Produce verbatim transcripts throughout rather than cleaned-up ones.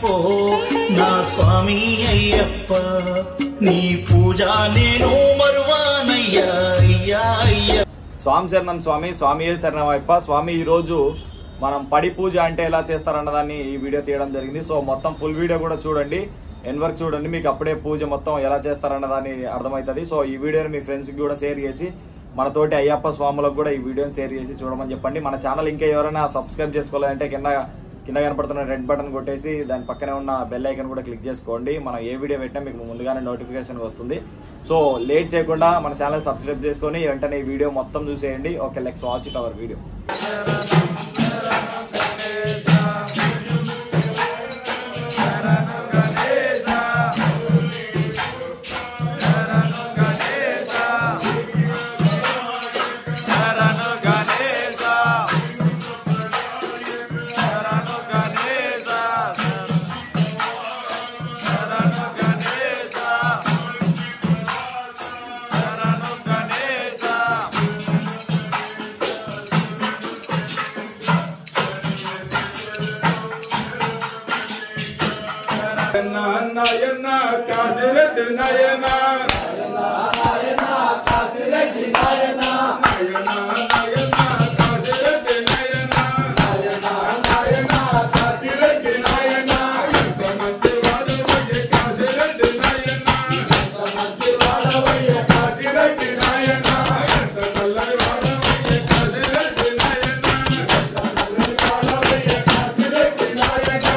అయిపో నా స్వామి అయ్యప్ప నీ పూజ నేను మరువానయ్యా అయ్యా అయ్యా. స్వామి శరణం స్వామి, స్వామియే శరణం అయ్యప్ప. స్వామి ఈ రోజు మనం పడి పూజ అంటే ఎలా చేస్తారన్న దాన్ని ఈ వీడియో తీయడం జరిగింది. సో మొత్తం ఫుల్ వీడియో కూడా చూడండి, ఎన్ వరకు చూడండి, మీకు అప్పుడే పూజ మొత్తం ఎలా చేస్తారన్న దాన్ని అర్థమవుతుంది. సో ఈ వీడియోని మీ ఫ్రెండ్స్కి కూడా షేర్ చేసి మనతోటి అయ్యప్ప స్వాములకు కూడా ఈ వీడియోని షేర్ చేసి చూడమని చెప్పండి. మన ఛానల్ ఇంకా ఎవరైనా సబ్స్క్రైబ్ చేసుకోవాలంటే కింద కింద కనపడుతున్న రెడ్ బటన్ కొట్టేసి దాని పక్కనే ఉన్న బెల్ ఐకన్ కూడా క్లిక్ చేసుకోండి. మనం ఏ వీడియో పెట్టినా మీకు ముందుగానే నోటిఫికేషన్ వస్తుంది. సో లేట్ చేయకుండా మన ఛానల్ సబ్స్క్రైబ్ చేసుకొని వెంటనే ఈ వీడియో మొత్తం చూసేయండి. Okay, let's watch it our video. Nayana Kasireddy Nayana Nayana Kasireddy Nayana Nayana Nayana Kasireddy Nayana Nayana Nayana Kasireddy Nayana Samanti Vadavaye Kasireddy Nayana Samanti Vadavaye Kasireddy Nayana Samallai Vadavaye Kasireddy Nayana Samallai Vadavaye Kasireddy Nayana.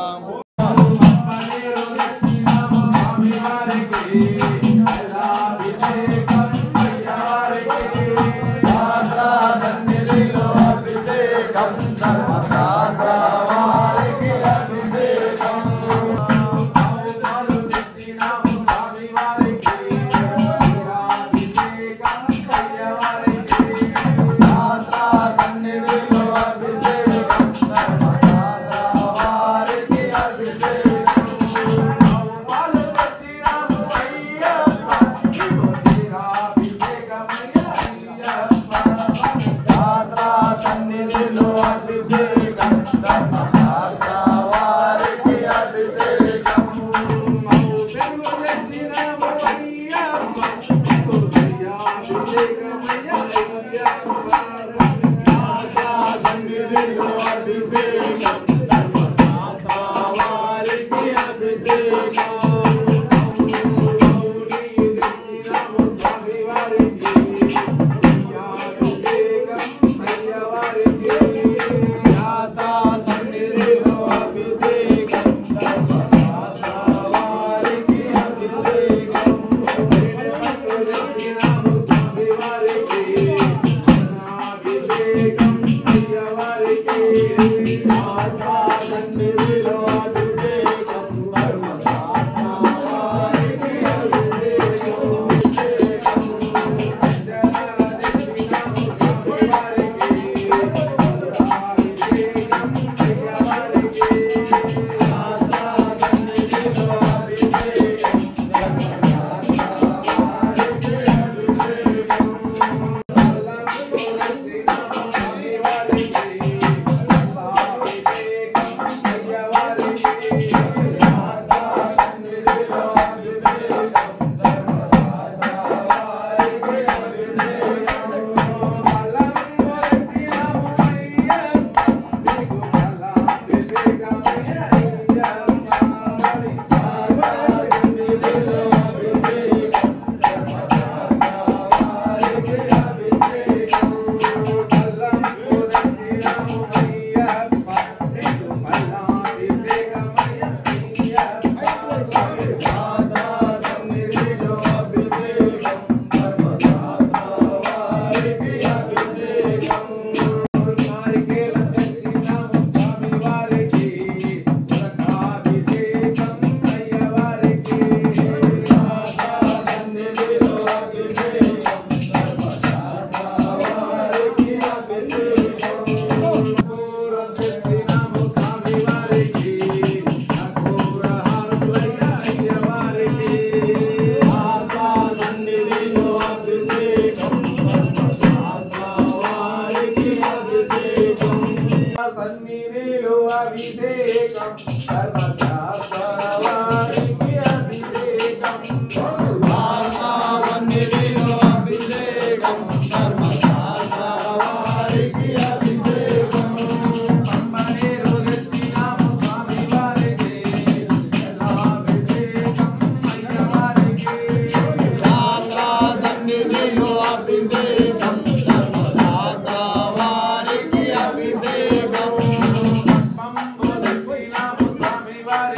Swami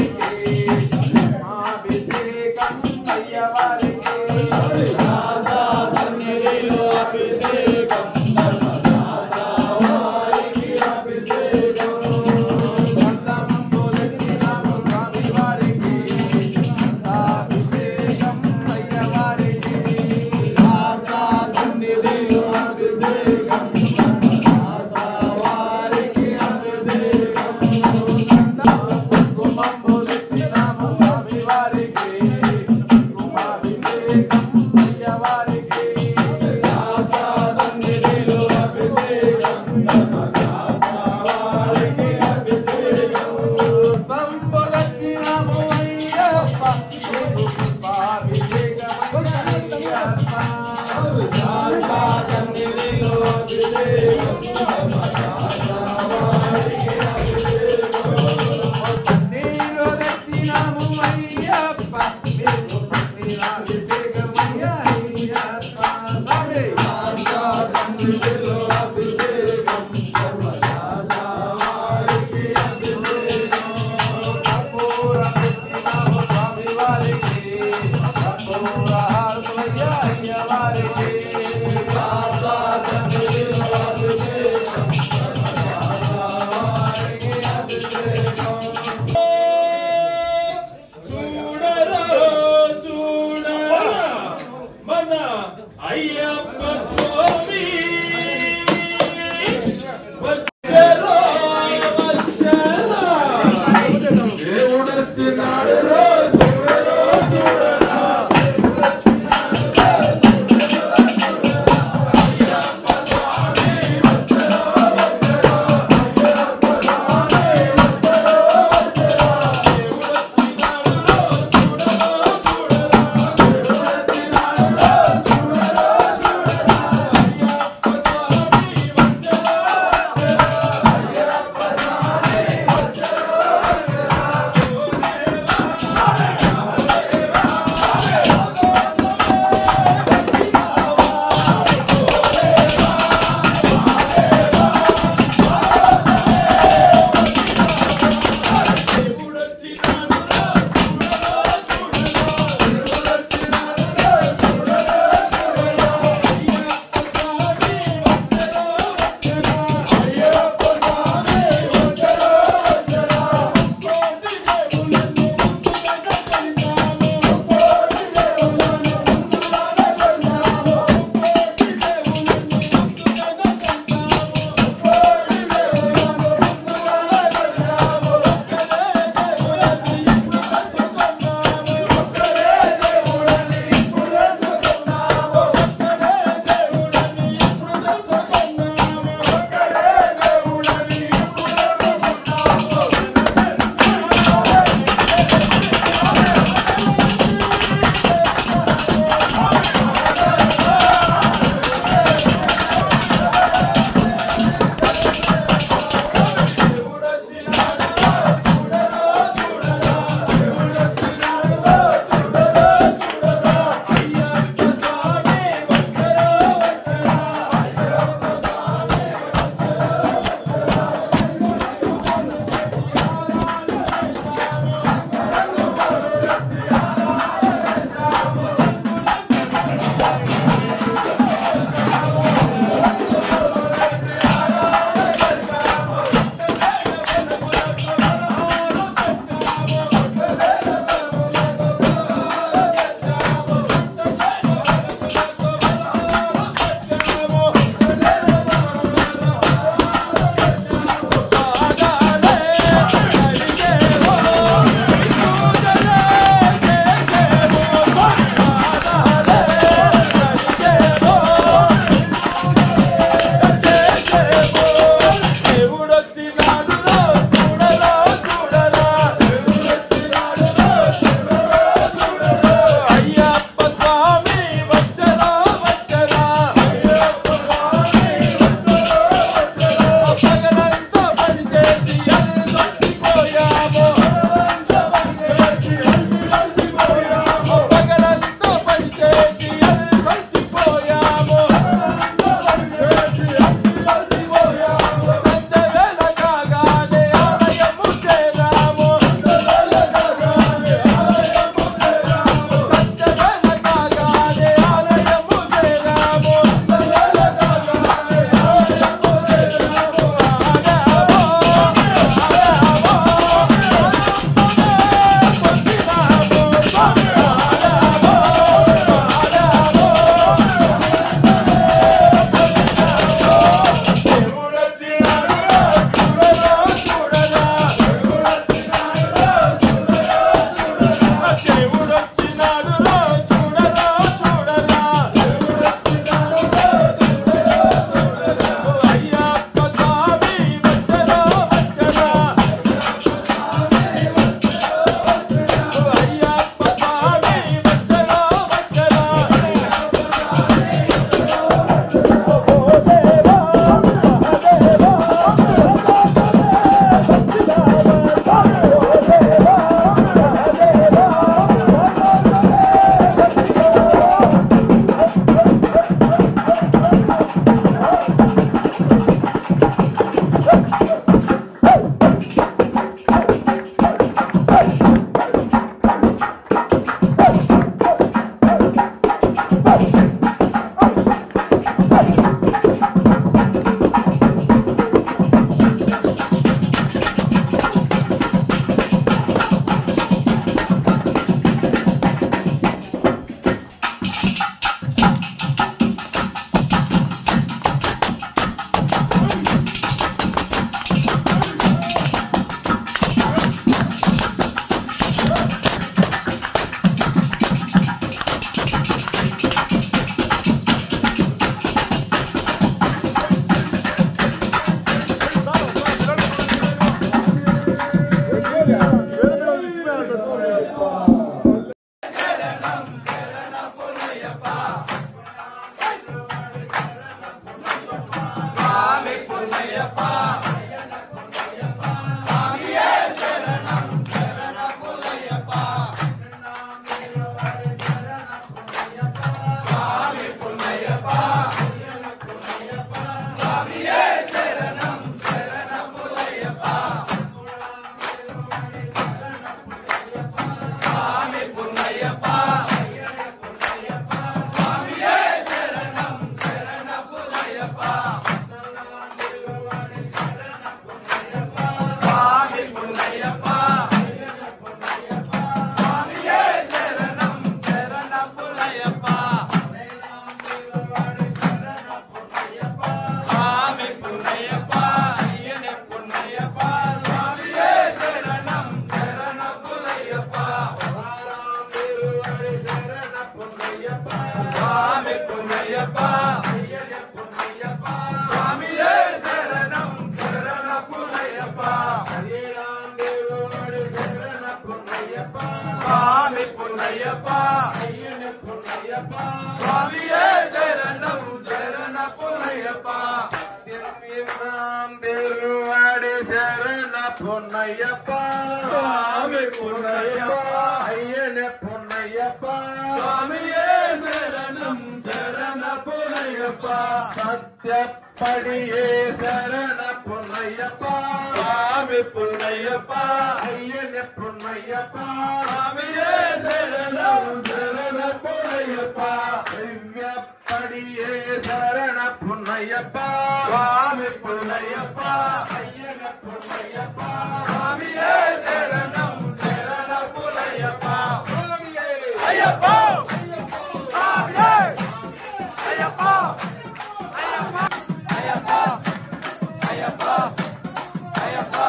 Punnayappa, Swami Punnayappa, Ayyane Punnayappa, Swamiye Saranam Sarana Punnayappa, Satyapadiye Sarana Punnayappa, Swami Punnayappa, Ayyane Punnayappa, Swamiye Saranam Sarana Punnayappa, Divyapadiye Sarana Punnayappa, Swami Punnayappa, Ayyane Punnayappa, Swamiye Saranam Sarana Punnayappa, Swamiye Ayyappa, Swamiye Ayyappa, Ayyappa, Ayyappa, Ayyappa, Ayyappa,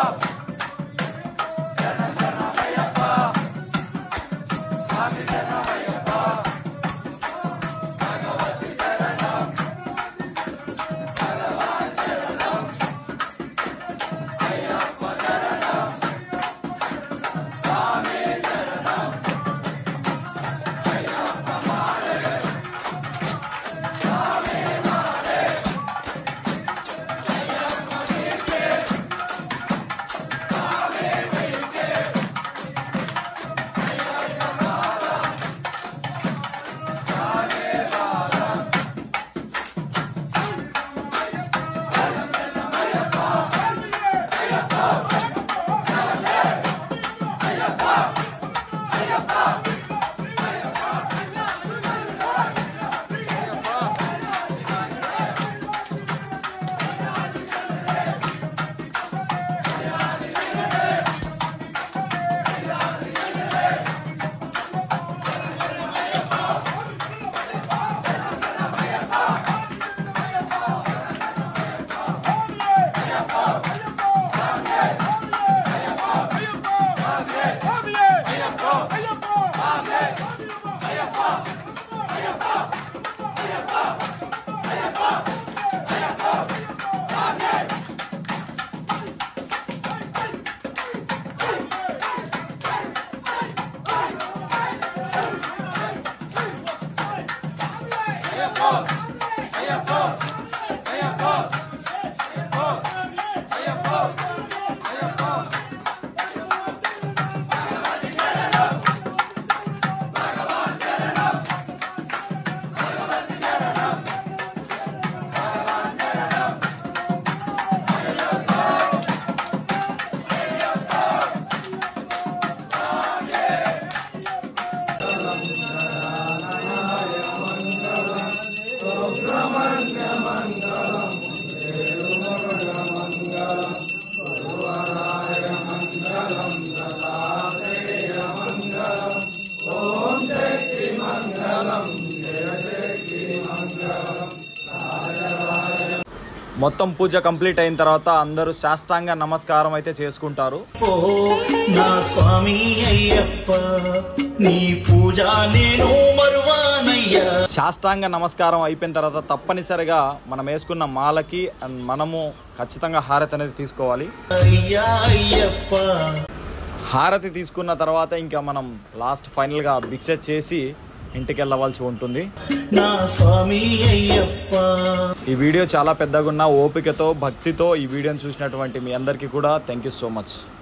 Jana Jana Ayyappa, Swami Jana Ayyappa, Bhagavati Saranam, Bhagavan Saranam, Ayyappa Saranam, Swami Saranam, Ayyappa Mare, Swami Mare, Ayyappa Nike, Swami Nike, Ayyappa Mara, Swami Mara, మొత్తం పూజ complete అయిన తర్వాత అందరూ సాష్టాంగ నమస్కారం అయితే చేసుకుంటారు. ఓ నా స్వామి అయ్యప్ప నీ పూజ నేను మరువానయ్యా. సాష్టాంగ నమస్కారం అయిపోయిన తర్వాత తప్పనిసరిగా మనం వేసుకున్న మాలకి మనము ఖచ్చితంగా హారతి అనేది తీసుకోవాలి. అయ్యా అయ్యప్ప హారతి తీసుకున్న తర్వాత ఇంకా మనం లాస్ట్ ఫైనల్గా భిక్ష చేసి ఇంటికి వెళ్ళవలసి ఉంటుంది. నా స్వామి అయ్యప్ప. ఈ వీడియో చాలా పెద్దగా ఉన్న ఓపికతో భక్తితో ఈ వీడియోని చూసినటువంటి మీ అందరికీ కూడా థ్యాంక్ యూ సో మచ్.